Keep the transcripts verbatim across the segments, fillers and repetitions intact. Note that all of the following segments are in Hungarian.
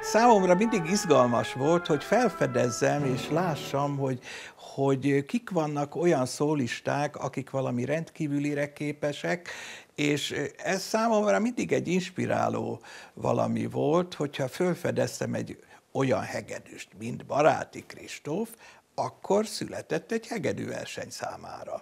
Számomra mindig izgalmas volt, hogy felfedezzem és lássam, hogy, hogy kik vannak olyan szólisták, akik valami rendkívülire képesek, és ez számomra mindig egy inspiráló valami volt, hogyha felfedeztem egy olyan hegedűst, mint Baráti Kristóf, akkor született egy hegedűverseny számára.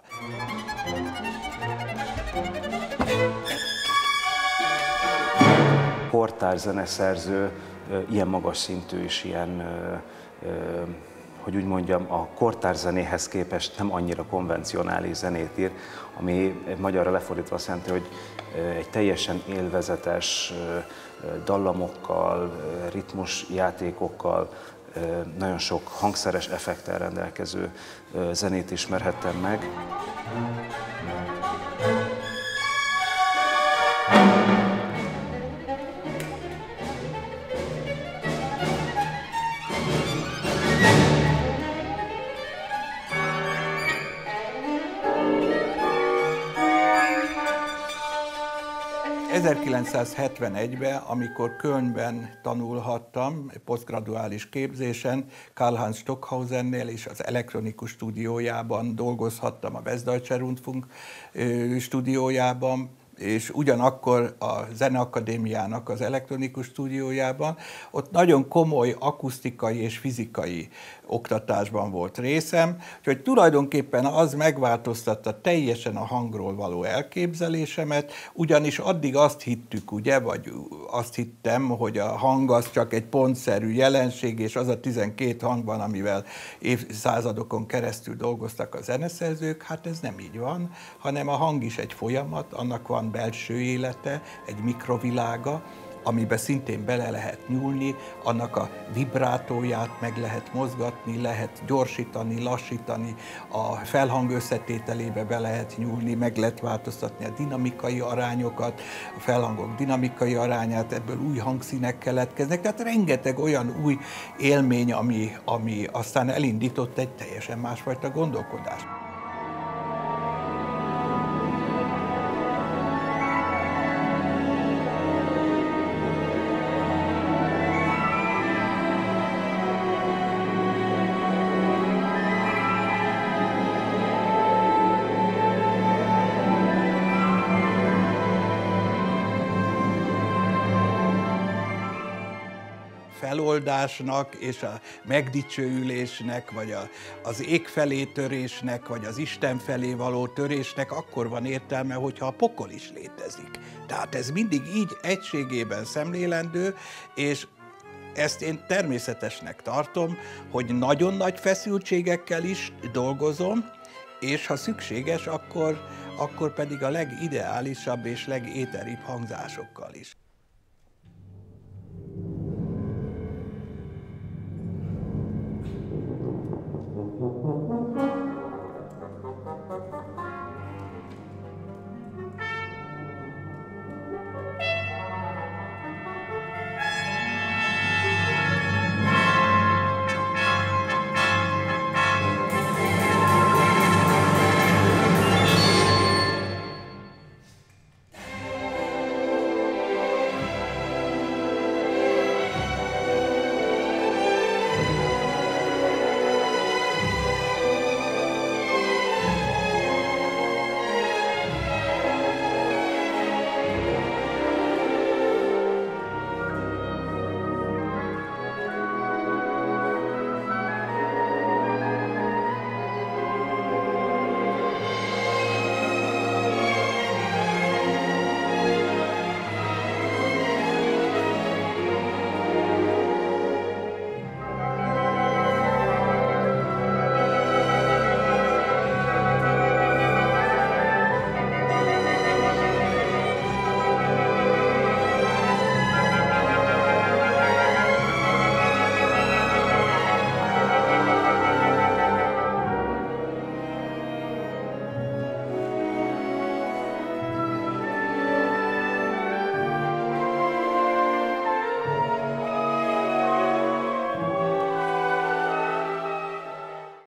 Kortárs zeneszerző, ilyen magas szintű és ilyen, hogy úgy mondjam, a kortárs zenéhez képest nem annyira konvencionális zenét ír, ami magyarra lefordítva azt jelenti, hogy egy teljesen élvezetes dallamokkal, ritmusjátékokkal, nagyon sok hangszeres effekttel rendelkező zenét ismerhettem meg. ezerkilencszázhetvenegyben, amikor Kölnben tanulhattam, posztgraduális képzésen, Karl-Heinz Stockhausennél és az elektronikus stúdiójában dolgozhattam, a Westdeutsche Rundfunk stúdiójában, és ugyanakkor a Zeneakadémiának az elektronikus stúdiójában, ott nagyon komoly akusztikai és fizikai oktatásban volt részem, úgyhogy tulajdonképpen az megváltoztatta teljesen a hangról való elképzelésemet, ugyanis addig azt hittük, ugye, vagy azt hittem, hogy a hang az csak egy pontszerű jelenség, és az a tizenkét hang van, amivel évszázadokon keresztül dolgoztak a zeneszerzők, hát ez nem így van, hanem a hang is egy folyamat, annak van belső élete, egy mikrovilága, amiben szintén bele lehet nyúlni, annak a vibrátóját meg lehet mozgatni, lehet gyorsítani, lassítani, a felhang összetételébe be lehet nyúlni, meg lehet változtatni a dinamikai arányokat, a felhangok dinamikai arányát, ebből új hangszínek keletkeznek, tehát rengeteg olyan új élmény, ami, ami aztán elindított egy teljesen másfajta gondolkodást. Feloldásnak és a megdicsőülésnek, vagy a, az ég felé törésnek, vagy az Isten felé való törésnek akkor van értelme, hogyha a pokol is létezik. Tehát ez mindig így egységében szemlélendő, és ezt én természetesnek tartom, hogy nagyon nagy feszültségekkel is dolgozom, és ha szükséges, akkor, akkor pedig a legideálisabb és legéteribb hangzásokkal is.